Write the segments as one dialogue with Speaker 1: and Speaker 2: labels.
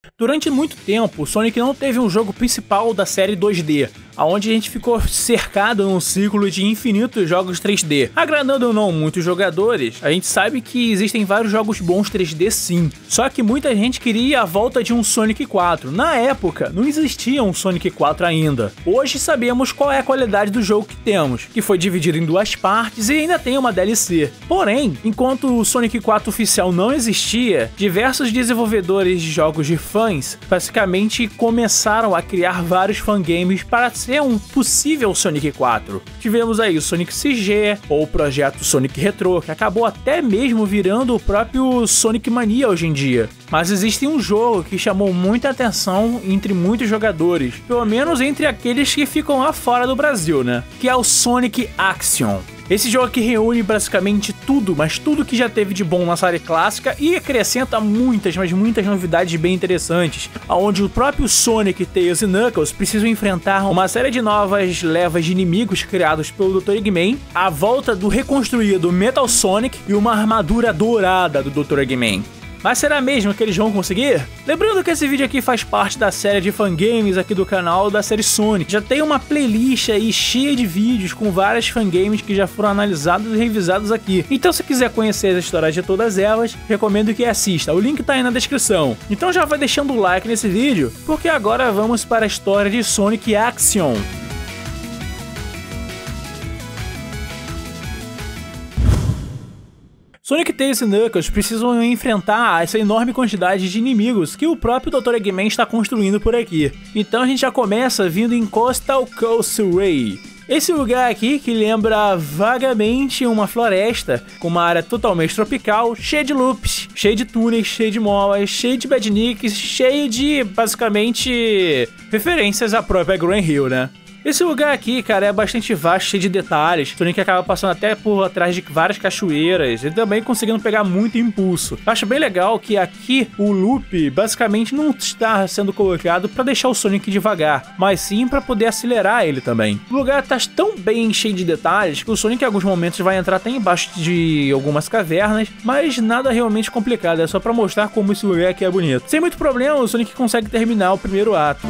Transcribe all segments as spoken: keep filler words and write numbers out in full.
Speaker 1: Durante muito tempo, o Sonic não teve um jogo principal da série dois D, onde a gente ficou cercado num ciclo de infinitos jogos três D. Agradando ou não muitos jogadores, a gente sabe que existem vários jogos bons três D sim, só que muita gente queria a volta de um Sonic quatro. Na época, não existia um Sonic quatro ainda. Hoje sabemos qual é a qualidade do jogo que temos, que foi dividido em duas partes e ainda tem uma D L C. Porém, enquanto o Sonic quatro oficial não existia, diversos desenvolvedores de jogos de fãs basicamente começaram a criar vários fangames para ser um possível Sonic quatro. Tivemos aí o Sonic C G, ou o projeto Sonic Retro, que acabou até mesmo virando o próprio Sonic Mania hoje em dia. Mas existe um jogo que chamou muita atenção entre muitos jogadores, pelo menos entre aqueles que ficam lá fora do Brasil, né? Que é o Sonic Action. Esse jogo aqui reúne basicamente tudo, mas tudo que já teve de bom na série clássica e acrescenta muitas, mas muitas novidades bem interessantes, onde o próprio Sonic, Tails e Knuckles precisam enfrentar uma série de novas levas de inimigos criados pelo doutor Eggman, a volta do reconstruído Metal Sonic e uma armadura dourada do doutor Eggman. Mas será mesmo que eles vão conseguir? Lembrando que esse vídeo aqui faz parte da série de fangames aqui do canal da série Sonic. Já tem uma playlist aí cheia de vídeos com várias fangames que já foram analisados e revisados aqui. Então se quiser conhecer as histórias de todas elas, recomendo que assista. O link tá aí na descrição. Então já vai deixando o like nesse vídeo, porque agora vamos para a história de Sonic Action. Sonic, Tails e Knuckles precisam enfrentar essa enorme quantidade de inimigos que o próprio doutor Eggman está construindo por aqui. Então a gente já começa vindo em Coastal Coastway. Esse lugar aqui que lembra vagamente uma floresta, com uma área totalmente tropical, cheia de loops, cheia de túneis, cheia de molas, cheia de badniks, cheio de, basicamente, referências à própria Green Hill, né? Esse lugar aqui, cara, é bastante vasto, cheio de detalhes. Sonic acaba passando até por atrás de várias cachoeiras e também conseguindo pegar muito impulso. Eu acho bem legal que aqui o loop basicamente não está sendo colocado para deixar o Sonic devagar, mas sim para poder acelerar ele também. O lugar tá tão bem cheio de detalhes que o Sonic em alguns momentos vai entrar até embaixo de algumas cavernas, mas nada realmente complicado, é só para mostrar como esse lugar aqui é bonito. Sem muito problema, o Sonic consegue terminar o primeiro ato.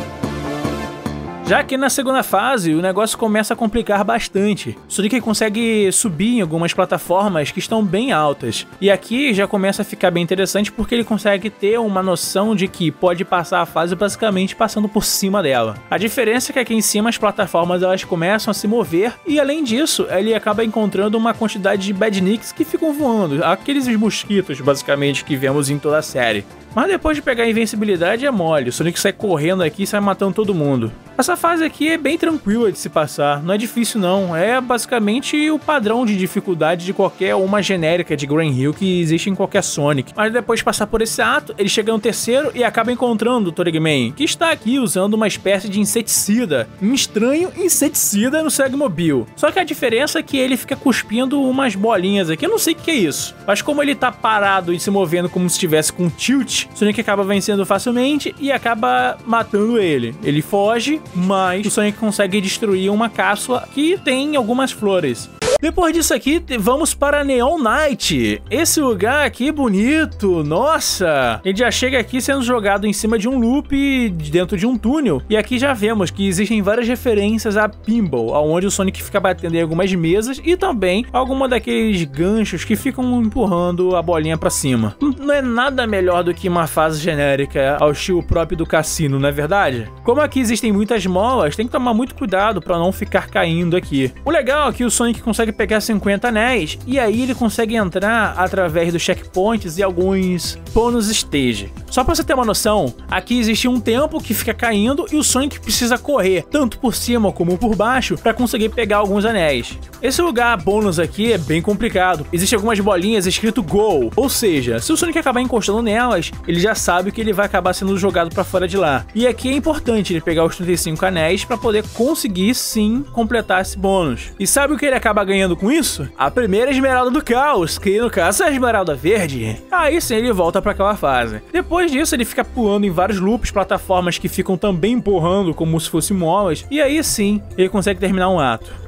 Speaker 1: Já que na segunda fase, o negócio começa a complicar bastante. O Sonic consegue subir em algumas plataformas que estão bem altas. E aqui já começa a ficar bem interessante porque ele consegue ter uma noção de que pode passar a fase basicamente passando por cima dela. A diferença é que aqui em cima as plataformas elas começam a se mover e além disso, ele acaba encontrando uma quantidade de badniks que ficam voando. Aqueles mosquitos basicamente que vemos em toda a série. Mas depois de pegar a invencibilidade é mole, o Sonic sai correndo aqui e sai matando todo mundo. Essa fase aqui é bem tranquila de se passar, não é difícil não, é basicamente o padrão de dificuldade de qualquer uma genérica de Green Hill que existe em qualquer Sonic. Mas depois de passar por esse ato, ele chega no terceiro e acaba encontrando o doutor Eggman, que está aqui usando uma espécie de inseticida, um estranho inseticida no Segmobile. Só que a diferença é que ele fica cuspindo umas bolinhas aqui, eu não sei o que é isso, mas como ele tá parado e se movendo como se estivesse com tilt, Sonic acaba vencendo facilmente e acaba matando ele. Ele foge, mas o Sonic consegue destruir uma cápsula que tem algumas flores. Depois disso aqui, vamos para Neon Night. Esse lugar aqui bonito, nossa! Ele já chega aqui sendo jogado em cima de um loop dentro de um túnel. E aqui já vemos que existem várias referências a pinball, onde o Sonic fica batendo em algumas mesas e também alguma daqueles ganchos que ficam empurrando a bolinha pra cima. Não é nada melhor do que uma fase genérica ao estilo próprio do cassino, não é verdade? Como aqui existem muitas molas, tem que tomar muito cuidado para não ficar caindo aqui. O legal é que o Sonic consegue pegar cinquenta anéis e aí ele consegue entrar através dos checkpoints e alguns bônus stage. Só pra você ter uma noção, aqui existe um tempo que fica caindo e o Sonic precisa correr tanto por cima como por baixo para conseguir pegar alguns anéis. Esse lugar bônus aqui é bem complicado. Existem algumas bolinhas escrito Go, ou seja, se o Sonic acabar encostando nelas, ele já sabe que ele vai acabar sendo jogado para fora de lá. E aqui é importante ele pegar os trinta e cinco anéis para poder conseguir sim completar esse bônus. E sabe o que ele acaba ganhando com isso? A primeira esmeralda do caos, que no caso é a esmeralda verde. Aí sim ele volta para aquela fase. Depois disso ele fica pulando em vários loops, plataformas que ficam também empurrando como se fossem molas, e aí sim ele consegue terminar um ato.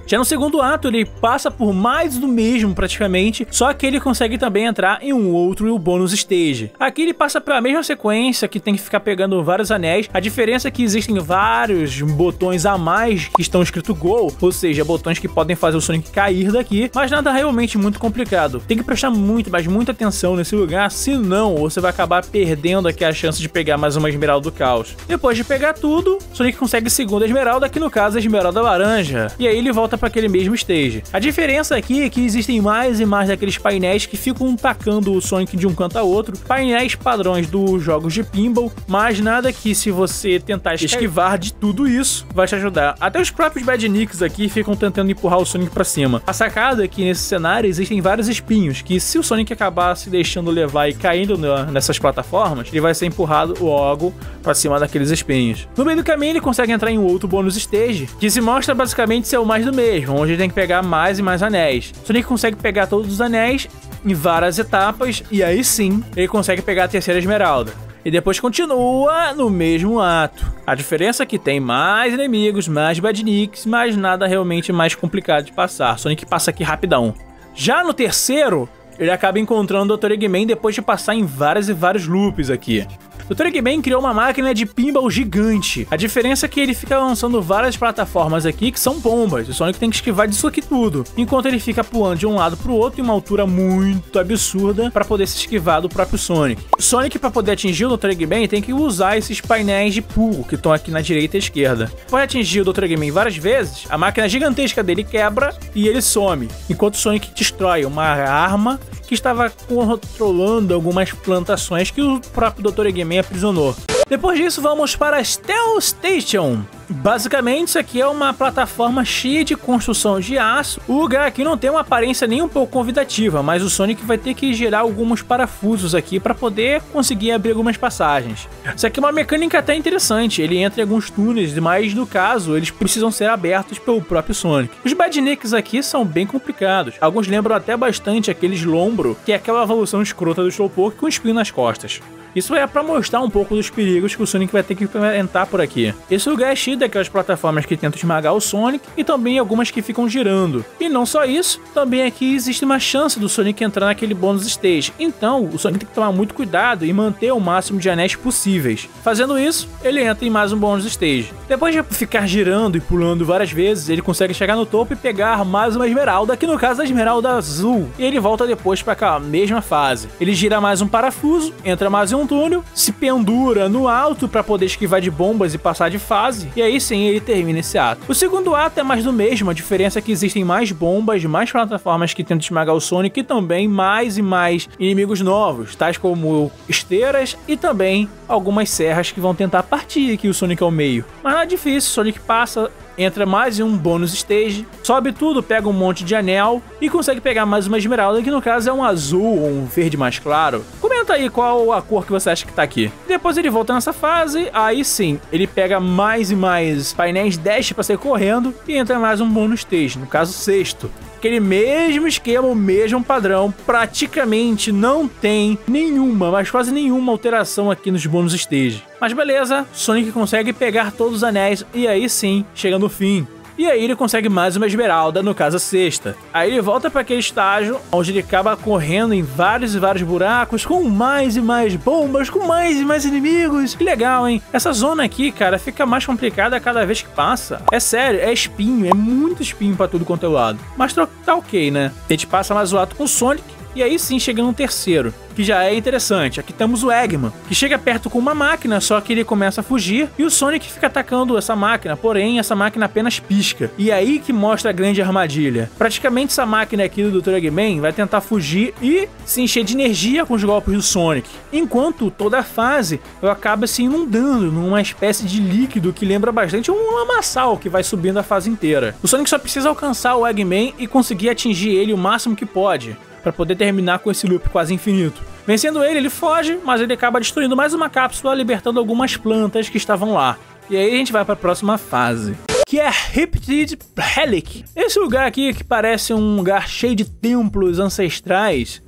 Speaker 1: Já no segundo ato, ele passa por mais do mesmo praticamente, só que ele consegue também entrar em um outro bônus stage. Aqui ele passa pela mesma sequência, que tem que ficar pegando vários anéis. A diferença é que existem vários botões a mais que estão escrito Go, ou seja, botões que podem fazer o Sonic cair daqui, mas nada realmente muito complicado. Tem que prestar muito, mas muita atenção nesse lugar, senão você vai acabar perdendo aqui a chance de pegar mais uma Esmeralda do Caos. Depois de pegar tudo, Sonic consegue a segunda Esmeralda, que no caso é a Esmeralda Laranja, e aí ele volta para aquele mesmo stage. A diferença aqui é que existem mais e mais daqueles painéis que ficam tacando o Sonic de um canto a outro, painéis padrões dos jogos de pinball, mas nada que se você tentar esquivar de tudo isso, vai te ajudar. Até os próprios Badniks aqui ficam tentando empurrar o Sonic para cima. A sacada é que nesse cenário existem vários espinhos, que se o Sonic acabar se deixando levar e caindo nessas plataformas, ele vai ser empurrado logo para cima daqueles espinhos. No meio do caminho ele consegue entrar em um outro bônus stage, que se mostra basicamente ser o mais do mesmo, onde ele tem que pegar mais e mais anéis. O Sonic consegue pegar todos os anéis em várias etapas, e aí sim, ele consegue pegar a terceira Esmeralda. E depois continua no mesmo ato. A diferença é que tem mais inimigos, mais Badniks, mas nada realmente mais complicado de passar. Sonic passa aqui rapidão. Já no terceiro, ele acaba encontrando o doutor Eggman depois de passar em vários e vários loops aqui. O doutor Eggman criou uma máquina de pinball gigante. A diferença é que ele fica lançando várias plataformas aqui que são bombas. O Sonic tem que esquivar disso aqui tudo, enquanto ele fica pulando de um lado pro outro em uma altura muito absurda para poder se esquivar do próprio Sonic. O Sonic, para poder atingir o doutor Eggman, tem que usar esses painéis de pulo que estão aqui na direita e esquerda. Pode atingir o doutor Eggman várias vezes, a máquina gigantesca dele quebra e ele some, enquanto o Sonic destrói uma arma que estava controlando algumas plantações que o próprio doutor Eggman aprisionou. Depois disso, vamos para a Stealth Station. Basicamente, isso aqui é uma plataforma cheia de construção de aço. O lugar aqui não tem uma aparência nem um pouco convidativa, mas o Sonic vai ter que girar alguns parafusos aqui para poder conseguir abrir algumas passagens. Isso aqui é uma mecânica até interessante. Ele entra em alguns túneis, mas no caso, eles precisam ser abertos pelo próprio Sonic. Os Badniks aqui são bem complicados. Alguns lembram até bastante aqueles Lombro, que é aquela evolução escrota do Slowpoke com espinho nas costas. Isso é para mostrar um pouco dos perigos que o Sonic vai ter que enfrentar por aqui. Esse lugar é cheio daquelas plataformas que tentam esmagar o Sonic e também algumas que ficam girando. E não só isso, também aqui existe uma chance do Sonic entrar naquele bônus stage. Então, o Sonic tem que tomar muito cuidado e manter o máximo de anéis possíveis. Fazendo isso, ele entra em mais um bônus stage. Depois de ficar girando e pulando várias vezes, ele consegue chegar no topo e pegar mais uma Esmeralda, que no caso é a Esmeralda Azul. E ele volta depois para aquela mesma fase. Ele gira mais um parafuso, entra mais em um túnel, se pendura no alto para poder esquivar de bombas e passar de fase, e aí sim ele termina esse ato. O segundo ato é mais do mesmo, a diferença é que existem mais bombas, mais plataformas que tentam esmagar o Sonic e também mais e mais inimigos novos, tais como esteiras e também algumas serras que vão tentar partir aqui o Sonic ao meio. Mas não é difícil, o Sonic passa, entra mais em um bônus stage, sobe tudo, pega um monte de anel e consegue pegar mais uma Esmeralda, que no caso é um azul ou um verde mais claro. Comenta aí qual a cor que você acha que tá aqui. Depois ele volta nessa fase, aí sim, ele pega mais e mais painéis, desce pra sair correndo e entra mais um bônus stage, no caso sexto. Aquele mesmo esquema, o mesmo padrão, praticamente não tem nenhuma, mas quase nenhuma alteração aqui nos bônus stage. Mas beleza, Sonic consegue pegar todos os anéis e aí sim, chega no fim. E aí ele consegue mais uma Esmeralda, no caso a sexta. Aí ele volta para aquele estágio, onde ele acaba correndo em vários e vários buracos, com mais e mais bombas, com mais e mais inimigos. Que legal, hein? Essa zona aqui, cara, fica mais complicada a cada vez que passa. É sério, é espinho, é muito espinho para tudo quanto é lado. Mas tá ok, né? A gente passa mais o ato com o Sonic, e aí sim chega no terceiro, que já é interessante. Aqui temos o Eggman, que chega perto com uma máquina, só que ele começa a fugir e o Sonic fica atacando essa máquina, porém essa máquina apenas pisca. E é aí que mostra a grande armadilha. Praticamente essa máquina aqui do doutor Eggman vai tentar fugir e se encher de energia com os golpes do Sonic, enquanto toda a fase acaba se inundando numa espécie de líquido que lembra bastante um lamaçal que vai subindo a fase inteira. O Sonic só precisa alcançar o Eggman e conseguir atingir ele o máximo que pode, para poder terminar com esse loop quase infinito. Vencendo ele, ele foge, mas ele acaba destruindo mais uma cápsula, libertando algumas plantas que estavam lá. E aí a gente vai para a próxima fase, que é Hyptide Relic. Esse lugar aqui, que parece um lugar cheio de templos ancestrais,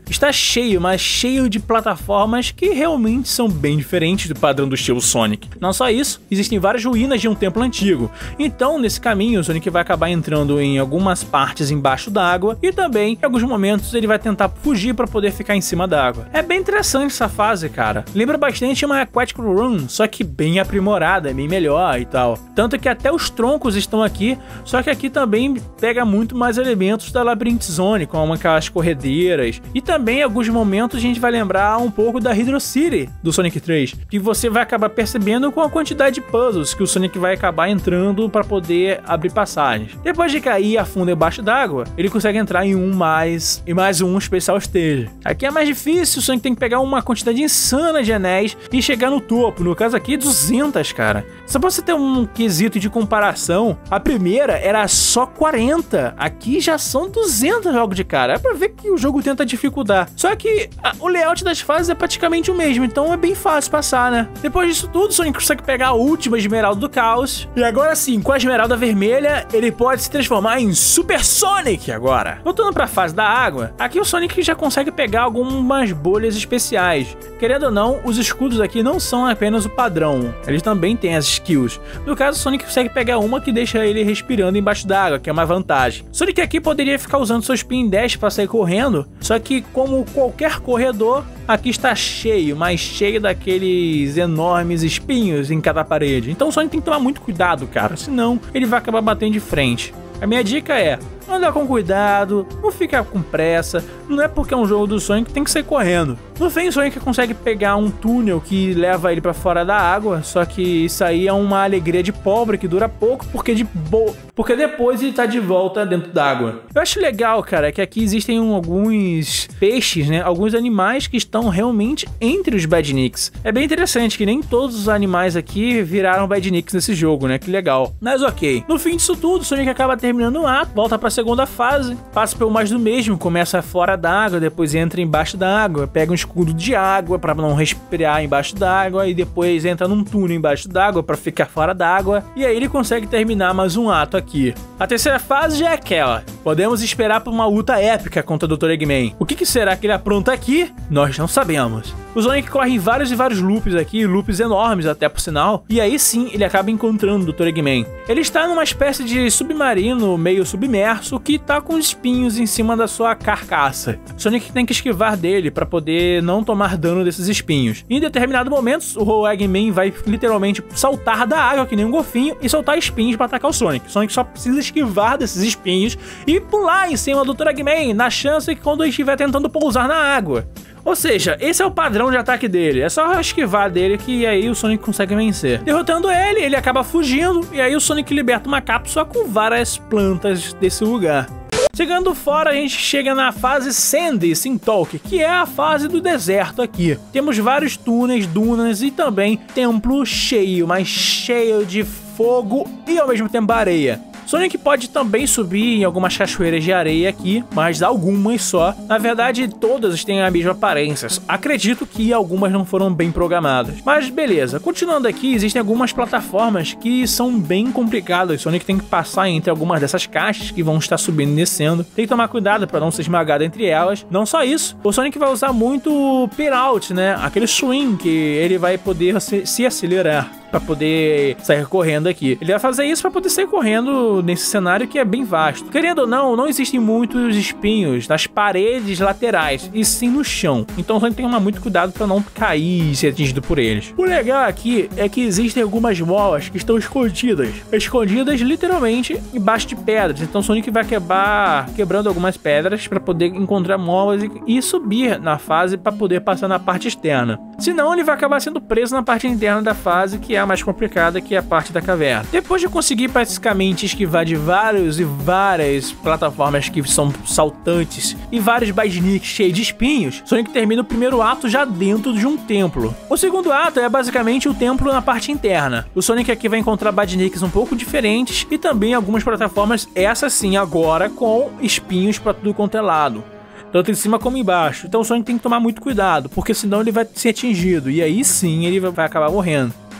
Speaker 1: está cheio, mas cheio de plataformas que realmente são bem diferentes do padrão do estilo Sonic. Não só isso, existem várias ruínas de um templo antigo. Então, nesse caminho, o Sonic vai acabar entrando em algumas partes embaixo d'água e também, em alguns momentos, ele vai tentar fugir para poder ficar em cima d'água. É bem interessante essa fase, cara. Lembra bastante uma Aquatic Run, só que bem aprimorada, bem melhor e tal. Tanto que até os troncos estão aqui, só que aqui também pega muito mais elementos da Labyrinth Zone, como aquelas corredeiras. E também, em alguns momentos, a gente vai lembrar um pouco da Hydro City do Sonic três, que você vai acabar percebendo com a quantidade de puzzles que o Sonic vai acabar entrando para poder abrir passagens. Depois de cair a fundo embaixo d'água, ele consegue entrar em um mais e mais um Special Stage. Aqui é mais difícil, o Sonic tem que pegar uma quantidade insana de anéis e chegar no topo. No caso aqui, duzentos, cara. Só pra você ter um quesito de comparação, a primeira era só quarenta, aqui já são duzentos logo de cara. É pra ver que o jogo tenta dificultar. Só que a, o layout das fases é praticamente o mesmo, então é bem fácil passar, né? Depois disso tudo, o Sonic consegue pegar a última esmeralda do caos. E agora sim, com a esmeralda vermelha, ele pode se transformar em Super Sonic agora. Voltando pra fase da água, aqui o Sonic já consegue pegar algumas bolhas especiais. Querendo ou não, os escudos aqui não são apenas o padrão, eles também têm as skills. No caso, o Sonic consegue pegar uma que deixa ele respirando embaixo d'água, que é uma vantagem. Sonic aqui poderia ficar usando seu Spin Dash para sair correndo, só que como qualquer corredor, aqui está cheio, mas cheio daqueles enormes espinhos em cada parede. Então o Sonic tem que tomar muito cuidado, cara, senão ele vai acabar batendo de frente. A minha dica é andar com cuidado, não ficar com pressa, não é porque é um jogo do Sonic que tem que sair correndo. No fim, o Sonic consegue pegar um túnel que leva ele pra fora da água, só que isso aí é uma alegria de pobre que dura pouco, porque de bo... porque depois ele tá de volta dentro d'água. Eu acho legal, cara, que aqui existem um, alguns peixes, né, alguns animais que estão realmente entre os Badniks. É bem interessante que nem todos os animais aqui viraram Badniks nesse jogo, né, que legal. Mas ok, no fim disso tudo, o Sonic acaba terminando o ato, volta pra segunda fase, passa pelo mais do mesmo, começa fora d'água, depois entra embaixo d'água, pega um escudo de água para não respirar embaixo d'água e depois entra num túnel embaixo d'água para ficar fora d'água, e aí ele consegue terminar mais um ato aqui. A terceira fase já é aquela. Podemos esperar por uma luta épica contra o doutor Eggman. O que, que será que ele apronta aqui? Nós não sabemos. O Sonic corre em vários e vários loops aqui, loops enormes até por sinal, e aí sim ele acaba encontrando o doutor Eggman. Ele está numa espécie de submarino meio submerso que tá com espinhos em cima da sua carcaça. Sonic tem que esquivar dele para poder não tomar dano desses espinhos. Em determinado momento, o Eggman vai literalmente saltar da água que nem um golfinho e soltar espinhos para atacar o Sonic. O Sonic só precisa esquivar desses espinhos e pular em cima do doutor Eggman, na chance que quando ele estiver tentando pousar na água. Ou seja, esse é o padrão de ataque dele, é só esquivar dele que aí o Sonic consegue vencer. Derrotando ele, ele acaba fugindo e aí o Sonic liberta uma cápsula com várias plantas desse lugar. Chegando fora, a gente chega na fase Sandy Sintalk, que é a fase do deserto aqui. Temos vários túneis, dunas e também templo cheio, mas cheio de fogo e ao mesmo tempo areia. Sonic pode também subir em algumas cachoeiras de areia aqui, mas algumas só. Na verdade, todas têm a mesma aparência. Acredito que algumas não foram bem programadas. Mas beleza, continuando aqui, existem algumas plataformas que são bem complicadas. Sonic tem que passar entre algumas dessas caixas que vão estar subindo e descendo. Tem que tomar cuidado para não ser esmagado entre elas. Não só isso, o Sonic vai usar muito o Pin-Out, né? Aquele swing que ele vai poder se, se acelerar para poder sair correndo aqui. Ele vai fazer isso para poder sair correndo nesse cenário que é bem vasto. Querendo ou não, não existem muitos espinhos nas paredes laterais, e sim no chão. Então você tem que tomar muito cuidado para não cair e ser atingido por eles. O legal aqui é que existem algumas molas que estão escondidas. Escondidas literalmente embaixo de pedras. Então o Sonic vai quebrar, quebrando algumas pedras para poder encontrar molas e, e subir na fase para poder passar na parte externa. Senão ele vai acabar sendo preso na parte interna da fase, que é a mais complicada, que é a parte da caverna. Depois de conseguir praticamente esquivar de vários e várias plataformas que são saltantes e vários Badniks cheios de espinhos, Sonic termina o primeiro ato já dentro de um templo. O segundo ato é basicamente o templo na parte interna. O Sonic aqui vai encontrar Badniks um pouco diferentes e também algumas plataformas, essa sim agora com espinhos para tudo quanto é lado, tanto em cima como embaixo. Então o Sonic tem que tomar muito cuidado, porque senão ele vai ser atingido e aí sim ele vai acabar morrendo.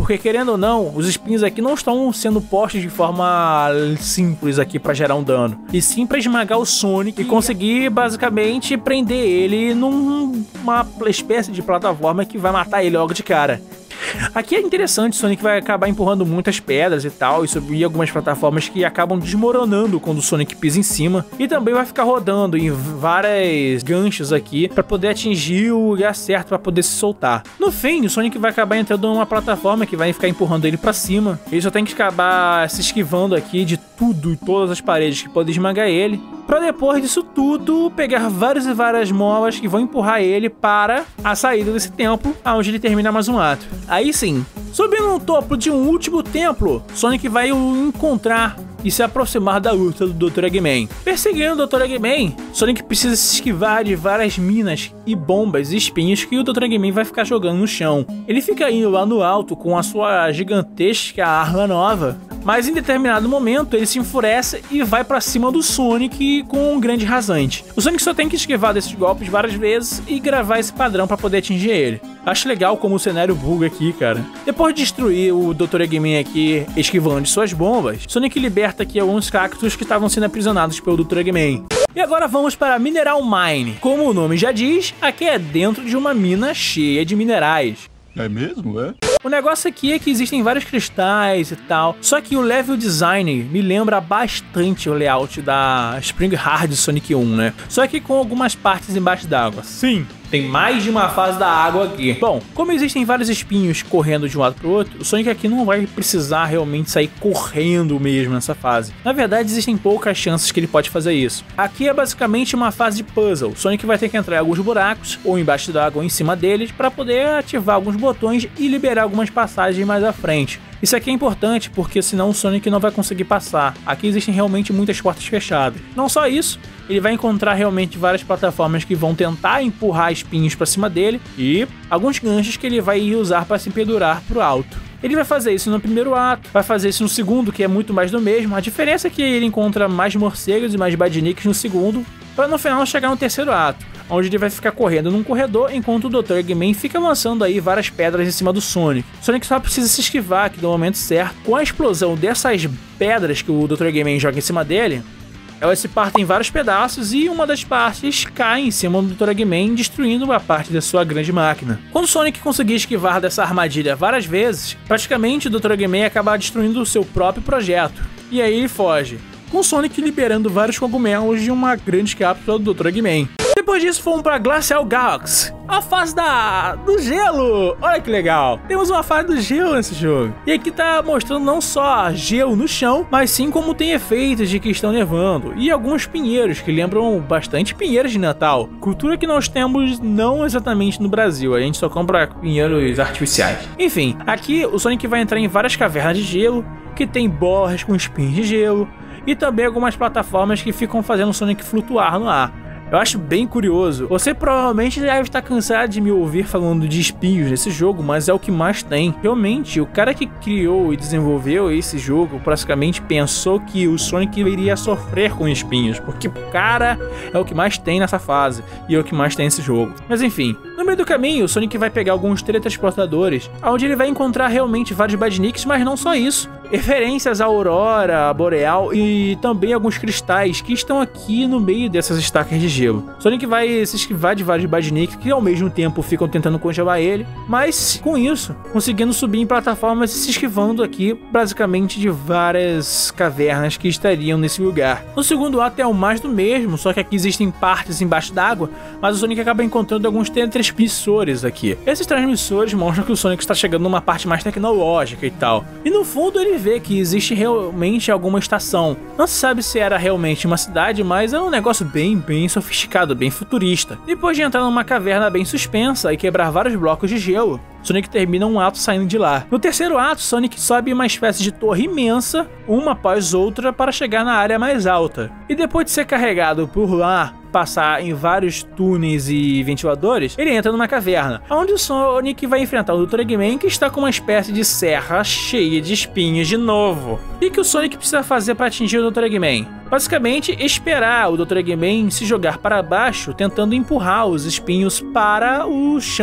Speaker 1: Porque querendo ou não, os espinhos aqui não estão sendo postos de forma simples aqui pra gerar um dano, e sim pra esmagar o Sonic e conseguir basicamente prender ele numa espécie de plataforma que vai matar ele logo de cara. Aqui é interessante, o Sonic vai acabar empurrando muitas pedras e tal, e subir algumas plataformas que acabam desmoronando quando o Sonic pisa em cima, e também vai ficar rodando em várias ganchos aqui para poder atingir o lugar certo para poder se soltar. No fim, o Sonic vai acabar entrando numa plataforma que vai ficar empurrando ele para cima, ele só tem que acabar se esquivando aqui de tudo e todas as paredes que podem esmagar ele, para depois disso tudo pegar várias e várias molas que vão empurrar ele para a saída desse templo, onde ele termina mais um ato. Aí sim, subindo no topo de um último templo, Sonic vai o encontrar e se aproximar da luta do doutor Eggman. Perseguindo o doutor Eggman, Sonic precisa se esquivar de várias minas e bombas e espinhos que o doutor Eggman vai ficar jogando no chão. Ele fica indo lá no alto com a sua gigantesca arma nova, mas em determinado momento ele se enfurece e vai pra cima do Sonic com um grande rasante. O Sonic só tem que esquivar desses golpes várias vezes e gravar esse padrão pra poder atingir ele. Acho legal como o cenário buga aqui, cara. Depois de destruir o doutor Eggman aqui, esquivando de suas bombas, Sonic liberta aqui alguns cactos que estavam sendo aprisionados pelo doutor Eggman. E agora vamos para Mineral Mine. Como o nome já diz, aqui é dentro de uma mina cheia de minerais.
Speaker 2: É mesmo, é?
Speaker 1: O negócio aqui é que existem vários cristais e tal, só que o level design me lembra bastante o layout da Spring Hard Sonic um, né? Só que com algumas partes embaixo d'água. Sim, tem mais de uma fase da água aqui. Bom, como existem vários espinhos correndo de um lado pro outro, o Sonic aqui não vai precisar realmente sair correndo mesmo nessa fase. Na verdade, existem poucas chances que ele pode fazer isso. Aqui é basicamente uma fase de puzzle. O Sonic vai ter que entrar em alguns buracos, ou embaixo d'água ou em cima deles, para poder ativar alguns botões e liberar algumas passagens mais à frente. Isso aqui é importante porque senão o Sonic não vai conseguir passar. Aqui existem realmente muitas portas fechadas. Não só isso, ele vai encontrar realmente várias plataformas que vão tentar empurrar espinhos para cima dele e alguns ganchos que ele vai usar para se pendurar pro alto. Ele vai fazer isso no primeiro ato, vai fazer isso no segundo, que é muito mais do mesmo. A diferença é que ele encontra mais morcegos e mais badniks no segundo, para no final chegar no terceiro ato, onde ele vai ficar correndo num corredor enquanto o doutor Eggman fica lançando aí várias pedras em cima do Sonic. Sonic só precisa se esquivar aqui no momento certo. Com a explosão dessas pedras que o doutor Eggman joga em cima dele, elas se partem em vários pedaços e uma das partes cai em cima do doutor Eggman, destruindo uma parte da sua grande máquina. Quando Sonic conseguir esquivar dessa armadilha várias vezes, praticamente o doutor Eggman acaba destruindo o seu próprio projeto. E aí ele foge, com Sonic liberando vários cogumelos de uma grande cápsula do doutor Eggman. Depois disso fomos para Glacial Galaxy, a fase da... do gelo. Olha que legal, temos uma fase do gelo nesse jogo. E aqui tá mostrando não só gelo no chão, mas sim como tem efeitos de que estão nevando. E alguns pinheiros que lembram bastante pinheiros de Natal. Cultura que nós temos não exatamente no Brasil, a gente só compra pinheiros artificiais. Enfim, aqui o Sonic vai entrar em várias cavernas de gelo, que tem borras com espinhos de gelo, e também algumas plataformas que ficam fazendo o Sonic flutuar no ar. Eu acho bem curioso. Você provavelmente deve estar cansado de me ouvir falando de espinhos nesse jogo, mas é o que mais tem. Realmente, o cara que criou e desenvolveu esse jogo praticamente pensou que o Sonic iria sofrer com espinhos, porque o cara é o que mais tem nessa fase e é o que mais tem nesse jogo. Mas enfim, no meio do caminho, o Sonic vai pegar alguns teletransportadores, onde ele vai encontrar realmente vários badniks, mas não só isso. Referências à aurora boreal e também alguns cristais que estão aqui no meio dessas estacas de gelo. Sonic vai se esquivar de vários badniks que ao mesmo tempo ficam tentando congelar ele, mas com isso, conseguindo subir em plataformas e se esquivando aqui basicamente de várias cavernas que estariam nesse lugar. No segundo ato é o mais do mesmo, só que aqui existem partes embaixo d'água, mas o Sonic acaba encontrando alguns teletransmissores aqui. Esses transmissores mostram que o Sonic está chegando numa parte mais tecnológica e tal. E no fundo ele vê que existe realmente alguma estação. Não se sabe se era realmente uma cidade, mas é um negócio bem, bem sofisticado, bem futurista. Depois de entrar numa caverna bem suspensa e quebrar vários blocos de gelo, Sonic termina um ato saindo de lá. No terceiro ato, Sonic sobe uma espécie de torre imensa, uma após outra, para chegar na área mais alta. E depois de ser carregado por lá, passar em vários túneis e ventiladores, ele entra numa caverna, onde o Sonic vai enfrentar o doutor Eggman, que está com uma espécie de serra cheia de espinhos de novo. E o que o Sonic precisa fazer para atingir o doutor Eggman? Basicamente, esperar o doutor Eggman se jogar para baixo, tentando empurrar os espinhos para o chão.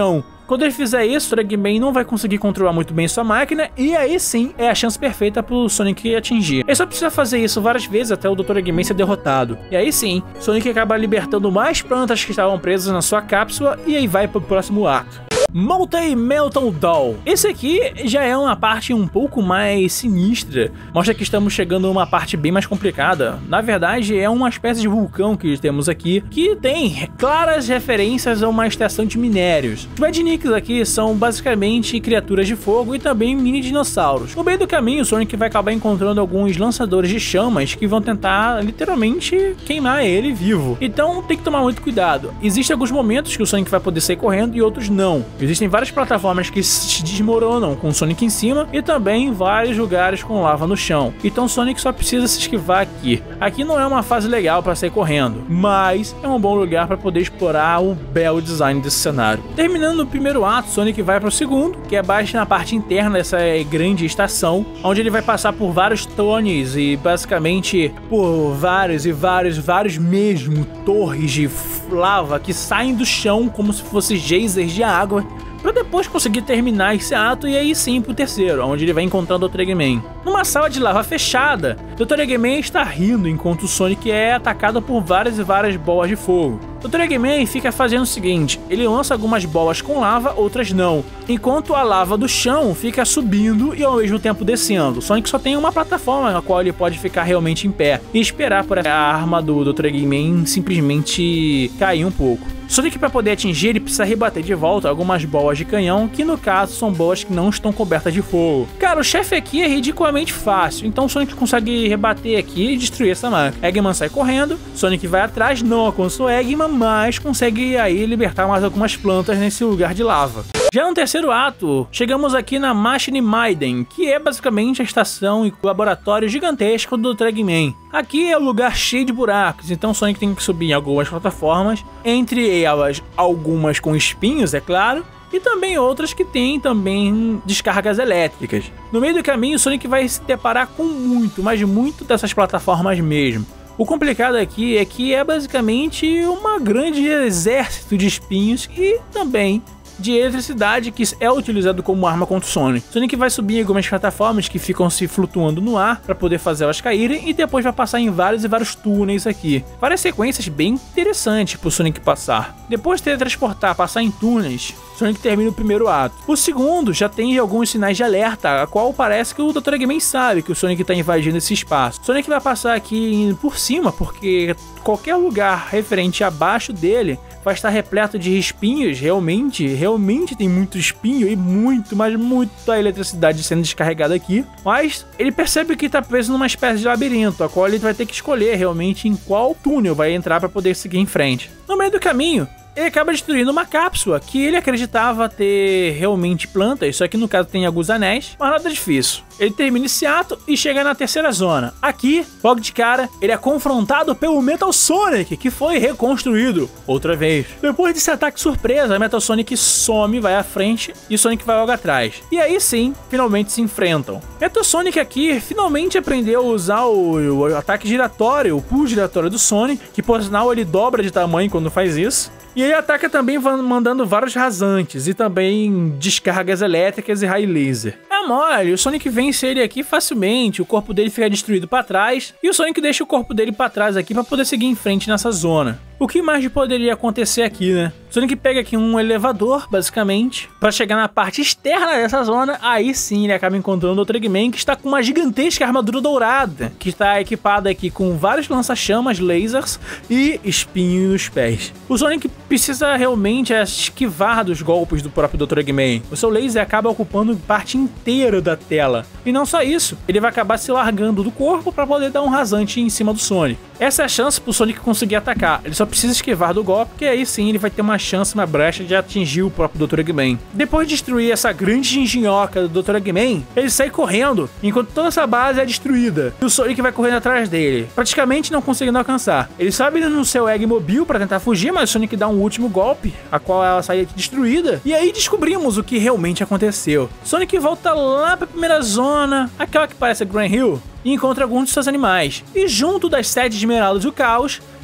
Speaker 1: Quando ele fizer isso, o Eggman não vai conseguir controlar muito bem sua máquina, e aí sim é a chance perfeita pro Sonic atingir. Ele só precisa fazer isso várias vezes até o doutor Eggman ser derrotado. E aí sim, Sonic acaba libertando mais plantas que estavam presas na sua cápsula, e aí vai pro próximo ato. Multi-Meltdown Doll. Esse aqui já é uma parte um pouco mais sinistra. Mostra que estamos chegando a uma parte bem mais complicada. Na verdade, é uma espécie de vulcão que temos aqui, que tem claras referências a uma estação de minérios. Os Badniks aqui são basicamente criaturas de fogo e também mini dinossauros. No meio do caminho, o Sonic vai acabar encontrando alguns lançadores de chamas que vão tentar literalmente queimar ele vivo. Então tem que tomar muito cuidado. Existem alguns momentos que o Sonic vai poder sair correndo e outros não. Existem várias plataformas que se desmoronam com o Sonic em cima e também vários lugares com lava no chão. Então o Sonic só precisa se esquivar aqui. Aqui não é uma fase legal para sair correndo, mas é um bom lugar para poder explorar o belo design desse cenário. Terminando o primeiro ato, Sonic vai para o segundo, que é base na parte interna dessa grande estação, onde ele vai passar por vários túneis e basicamente por vários e vários, vários mesmo torres de lava que saem do chão como se fossem geysers de água, para depois conseguir terminar esse ato e aí sim pro terceiro, onde ele vai encontrando o doutor Eggman. Numa sala de lava fechada, o doutor Eggman está rindo enquanto o Sonic é atacado por várias e várias bolas de fogo. O doutor Eggman fica fazendo o seguinte, ele lança algumas bolas com lava, outras não, enquanto a lava do chão fica subindo e ao mesmo tempo descendo. O Sonic só tem uma plataforma na qual ele pode ficar realmente em pé e esperar por a arma do doutor Eggman simplesmente cair um pouco. Sonic, para poder atingir, ele precisa rebater de volta algumas bolas de canhão, que no caso são bolas que não estão cobertas de fogo. Cara, o chefe aqui é ridiculamente fácil, então o Sonic consegue rebater aqui e destruir essa máquina. Eggman sai correndo, Sonic vai atrás, não alcança o Eggman, mas consegue aí libertar mais algumas plantas nesse lugar de lava. Já no terceiro ato, chegamos aqui na Machine Maiden, que é basicamente a estação e laboratório gigantesco do doutor Eggman. Aqui é um lugar cheio de buracos, então Sonic tem que subir em algumas plataformas, entre elas algumas com espinhos, é claro, e também outras que têm também descargas elétricas. No meio do caminho, Sonic vai se deparar com muito, mas muito dessas plataformas mesmo. O complicado aqui é que é basicamente uma grande exército de espinhos e também de eletricidade que é utilizado como arma contra o Sonic. Sonic vai subir em algumas plataformas que ficam se flutuando no ar para poder fazer elas caírem e depois vai passar em vários e vários túneis aqui. Várias sequências bem interessantes para o Sonic passar. Depois de teletransportar, passar em túneis, Sonic termina o primeiro ato. O segundo já tem alguns sinais de alerta, a qual parece que o doutor Eggman sabe que o Sonic está invadindo esse espaço. Sonic vai passar aqui por cima, porque qualquer lugar referente abaixo dele vai estar repleto de espinhos, realmente, realmente tem muito espinho e muito, mas muita eletricidade sendo descarregada aqui. Mas ele percebe que está preso numa espécie de labirinto, a qual ele vai ter que escolher realmente em qual túnel vai entrar para poder seguir em frente. No meio do caminho, ele acaba destruindo uma cápsula que ele acreditava ter realmente plantas, só que no caso tem alguns anéis, mas nada difícil. Ele termina esse ato e chega na terceira zona. Aqui, logo de cara, ele é confrontado pelo Metal Sonic, que foi reconstruído outra vez. Depois desse ataque surpresa, Metal Sonic some, vai à frente e Sonic vai logo atrás. E aí sim, finalmente se enfrentam. Metal Sonic aqui finalmente aprendeu a usar o, o ataque giratório, o pulo giratório do Sonic, que por sinal ele dobra de tamanho quando faz isso. E ele ataca também mandando vários rasantes e também descargas elétricas e raio laser. É mole, o Sonic vence ele aqui facilmente, o corpo dele fica destruído para trás e o Sonic deixa o corpo dele para trás aqui para poder seguir em frente nessa zona. O que mais poderia acontecer aqui, né? Sonic pega aqui um elevador, basicamente, para chegar na parte externa dessa zona. Aí sim ele acaba encontrando o doutor Eggman, que está com uma gigantesca armadura dourada, que está equipada aqui com vários lança-chamas, lasers e espinhos nos pés. O Sonic precisa realmente esquivar dos golpes do próprio doutor Eggman. O seu laser acaba ocupando parte inteira da tela. E não só isso, ele vai acabar se largando do corpo para poder dar um rasante em cima do Sonic. Essa é a chance pro Sonic conseguir atacar. Ele só precisa esquivar do golpe, que aí sim ele vai ter uma chance, uma brecha de atingir o próprio doutor Eggman. Depois de destruir essa grande engenhoca do doutor Eggman, ele sai correndo, enquanto toda essa base é destruída. E o Sonic vai correndo atrás dele, praticamente não conseguindo alcançar. Ele sobe no seu Eggmobile para tentar fugir, mas o Sonic dá um último golpe, a qual ela sai destruída. E aí descobrimos o que realmente aconteceu. Sonic volta lá pra primeira zona, aquela que parece a Grand Hill, e encontra alguns de seus animais. E junto das sete esmeraldas do caos,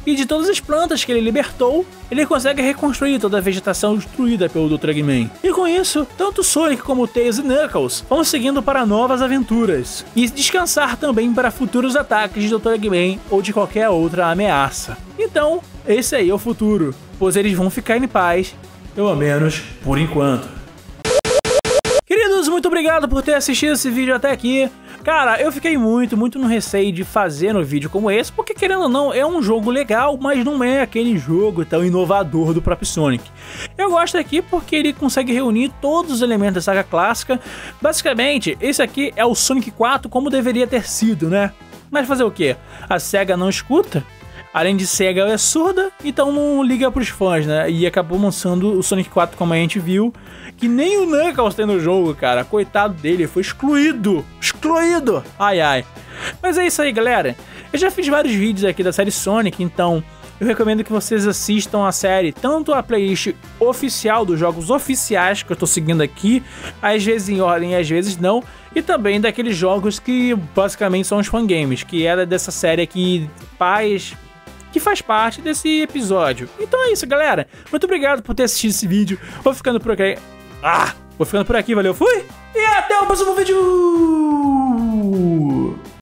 Speaker 1: E de todas as plantas que ele libertou, ele consegue reconstruir toda a vegetação destruída pelo doutor Eggman. E com isso, tanto Sonic como Tails e Knuckles vão seguindo para novas aventuras. E descansar também para futuros ataques de doutor Eggman ou de qualquer outra ameaça. Então, esse aí é o futuro, pois eles vão ficar em paz, pelo menos por enquanto. Queridos, muito obrigado por ter assistido esse vídeo até aqui. Cara, eu fiquei muito, muito no receio de fazer um vídeo como esse, porque querendo ou não, é um jogo legal, mas não é aquele jogo tão inovador do próprio Sonic. Eu gosto aqui porque ele consegue reunir todos os elementos da saga clássica. Basicamente, esse aqui é o Sonic quatro como deveria ter sido, né? Mas fazer o quê? A SEGA não escuta? Além de cega, ela é surda, então não liga pros fãs, né? E acabou lançando o Sonic quatro, como a gente viu, que nem o Knuckles tem no jogo, cara. Coitado dele, foi excluído. Excluído! Ai, ai. Mas é isso aí, galera. Eu já fiz vários vídeos aqui da série Sonic, então eu recomendo que vocês assistam a série, tanto a playlist oficial dos jogos oficiais que eu tô seguindo aqui, às vezes em ordem, às vezes não, e também daqueles jogos que basicamente são os fangames, que era dessa série que faz... que faz parte desse episódio. Então é isso, galera. Muito obrigado por ter assistido esse vídeo. Vou ficando por aqui. Ah! Vou ficando por aqui, valeu, fui! E até o próximo vídeo!